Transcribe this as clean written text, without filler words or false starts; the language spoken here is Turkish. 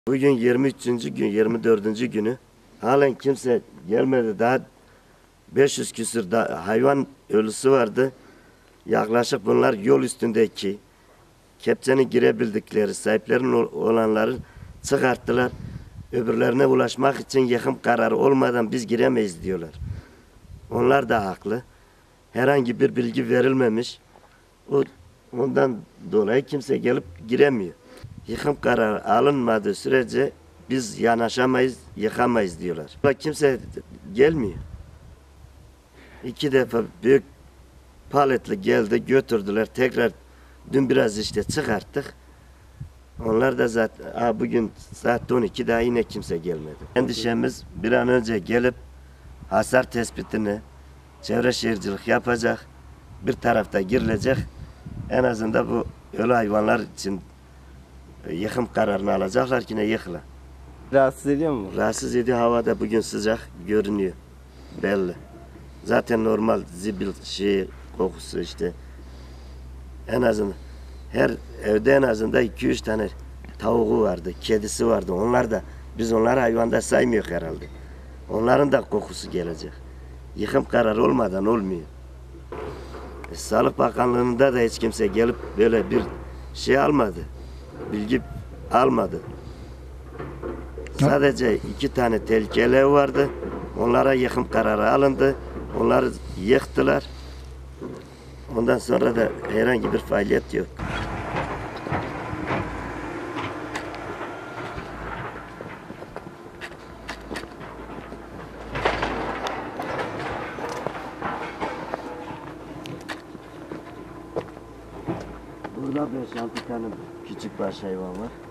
Bugün 23. gün, 24. günü. Halen kimse gelmedi. Daha 500 küsür hayvan ölüsü vardı. Yaklaşık bunlar yol üstündeki kepçenin girebildikleri sahiplerin olanları çıkarttılar. Öbürlerine ulaşmak için yıkım kararı olmadan biz giremeyiz diyorlar. Onlar da haklı. Herhangi bir bilgi verilmemiş. Ondan dolayı kimse gelip giremiyor. Yıkım kararı alınmadığı sürece biz yanaşamayız, yıkamayız diyorlar. Kimse gelmiyor. 2 defa büyük paletli geldi, götürdüler. Tekrar dün biraz işte çıkarttık. Onlar da zaten bugün saat 12 daha yine kimse gelmedi. Endişemiz bir an önce gelip hasar tespitini, çevre şehircilik yapacak. Bir tarafta girilecek. En azından bu ölü hayvanlar için yıkım kararını alacaklar ki ne yıkıla. Rahatsız ediyor mu? Rahatsız ediyor, havada bugün sıcak görünüyor. Belli. Zaten normal zibil kokusu işte. En azından her evde en azından 2-3 tane tavuğu vardı, kedisi vardı. Biz onları hayvanda saymıyoruz herhalde. Onların da kokusu gelecek. Yıkım kararı olmadan olmuyor. Sağlık Bakanlığı'nda da hiç kimse gelip böyle bir şey almadı. Bilgi almadı. Sadece 2 tane tehlikeli ev vardı. Onlara yıkım kararı alındı. Onları yıktılar. Ondan sonra da herhangi bir faaliyet yok. Burada 5-6 tane küçük baş hayvan var.